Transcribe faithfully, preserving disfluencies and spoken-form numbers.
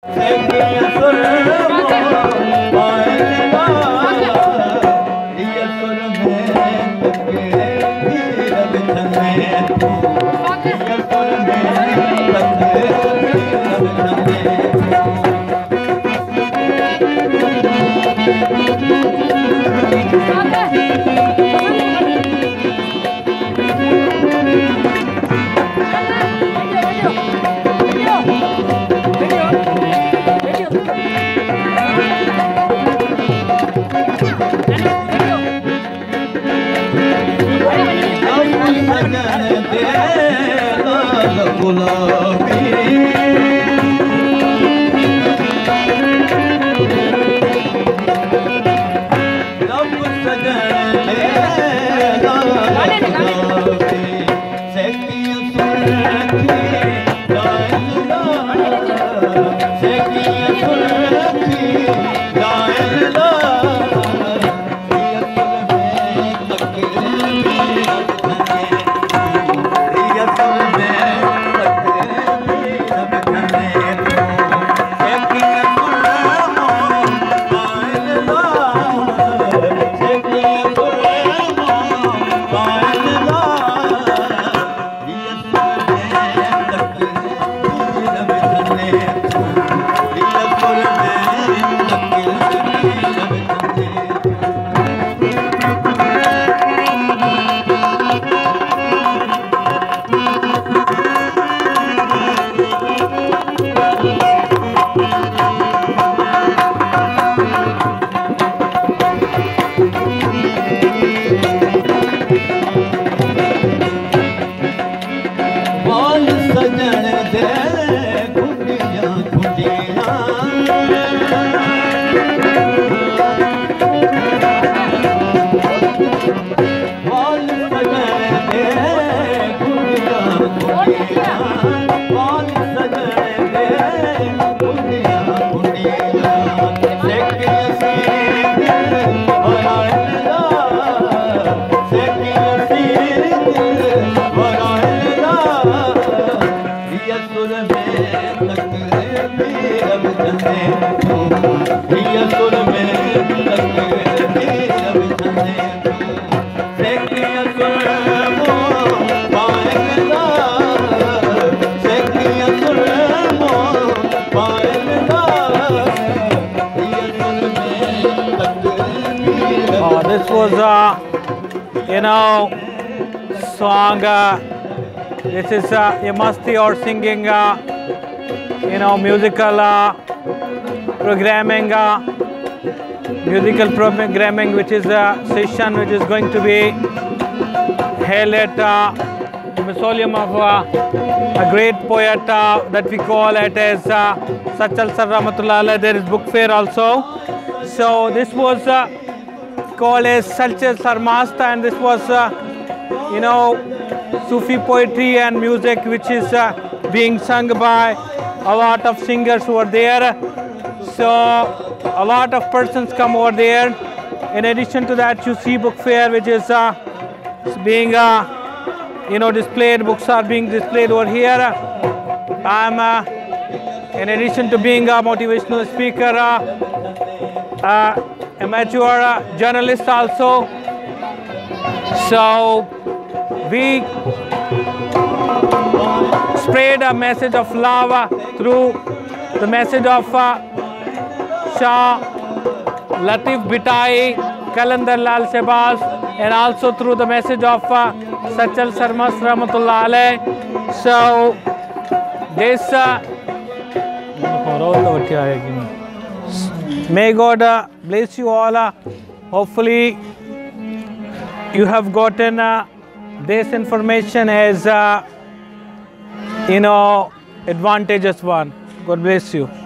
This was a, you know, song. Uh, this is uh, a masti or singing, uh, you know, musical uh, programming, uh, musical programming, which is a session which is going to be held at uh, the mausoleum of uh, a great poet uh, that we call it as uh, Sachal Sar Rahmatullah Alayh. There is book fair also. So this was uh, called as Sachal Sarmasta, and this was, uh, you know, Sufi poetry and music which is uh, being sung by a lot of singers who are there. So a lot of persons come over there. In addition to that, you see book fair which is uh, being uh, you know, displayed. Books are being displayed over here. I'm uh, in addition to being a motivational speaker, uh, uh, amateur uh, journalist also. So we spread a message of love uh, through the message of uh, Shah Latif Bhitai, Kalandar Lal Shehbaz, and also through the message of uh, Sachal Sarmas Rahmatullah Alayh. So this uh, may God uh, bless you all. Uh, hopefully you have gotten uh, this information as uh, you know, advantageous one. God bless you.